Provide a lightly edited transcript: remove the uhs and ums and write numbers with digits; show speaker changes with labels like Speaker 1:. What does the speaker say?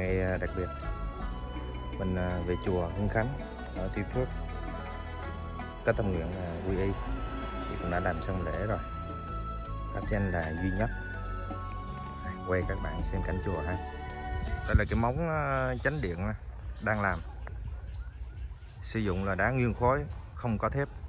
Speaker 1: ngày đặc biệt. Mình về chùa Hưng Khánh ở Tuy Phước có tâm nguyện quy y thì cũng đã làm xong lễ rồi. Pháp danh là Duy Nhất. Quay các bạn xem cảnh chùa ha. Đây là cái móng chánh điện đang làm, sử dụng là đá nguyên khối không có thép.